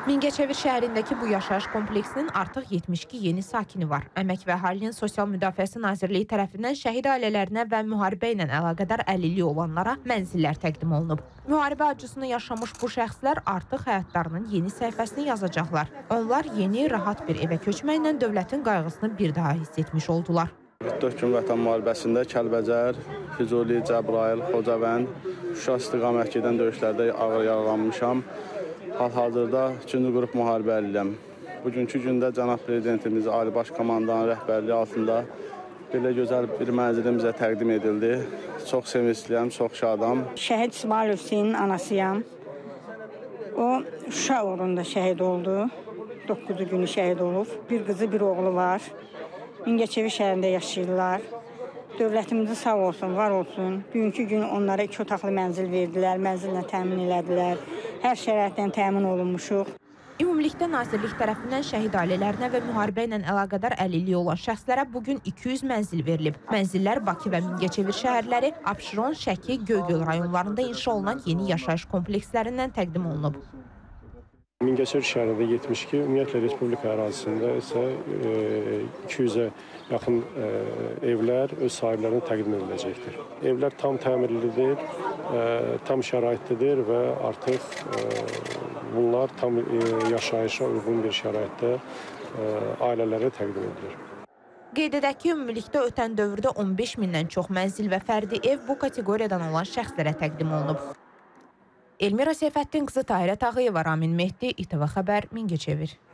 Mingəçevir şəhərindəki bu yaşayış kompleksinin artıq 72 yeni sakini var. Əmək və Əhalinin Sosial Müdafiəsi Nazirliyi tərəfindən şəhid ailələrinə və müharibə ilə əlaqədar əlilliyi olanlara mənzillər təqdim olunub. Müharibə acısını yaşamış bu şəxslər artıq həyatlarının yeni səhifəsini yazacaqlar. Onlar yeni, rahat bir evə köçməklə dövlətin qayğısını bir daha hiss etmiş oldular. 4 gün vətən müharibəsində Kəlbəcər, Füzuli, Cəbrayıl, Xocavənd, Şuşa istiqamət gedən döyüşlərdə ağır yaralanmışam. Hal-hazırda 2-ci qrup müharibə əliləm. Bugünkü gündə Cənab Prezidentimiz, Ali Baş Komandanın rəhbərliyi altında belə gözəl bir mənzili bizə təqdim edildi. Çox sevincliyəm, çox şadam. Şəhid İsmail Hüseynin anasıyam. O, Şuşa uğrunda şəhid oldu. 9-cu günü şəhid olub. Bir qızı, bir oğlu var. Mingəçevir şəhərində yaşayırlar. Dövlətimizi sağ olsun, var olsun. Bugünkü gün onlara 2 otaqlı mənzil verdilər, mənzillə təmin elədilər. Hər şəraitdən təmin olunmuşuq. Ümumilikdə Nazirlik tərəfindən şəhid ailələrinə və müharibə ilə əlaqədar əlilliyi olan şəxslərə bugün 200 mənzil verilib. Mənzillər Bakı və Mingəçevir şəhərləri, Abşeron, Şəki, Göygöl rayonlarında inşa olunan yeni yaşayış komplekslərindən təqdim olunub. Mingəçevir şəhərində 72, ümumiyyətlə Respublika ərazisində isə 200-ə yaxın evlər öz sahiblərinə təqdim ediləcəkdir. Evlər tam təmirlidir, tam şəraitlidir və artıq bunlar tam yaşayışa uyğun bir şəraitdə ailələrə təqdim edilir. Qeyd edək ki, ümumilikdə ötən dövrdə 15 mindən çox mənzil və fərdi ev bu kateqoriyadan olan şəxslərə təqdim olunub. Elmira Seyfəddin qızı Tahirə Tağıyeva, Ramin Mehdi, İTV Xəbər, Mingəçevir.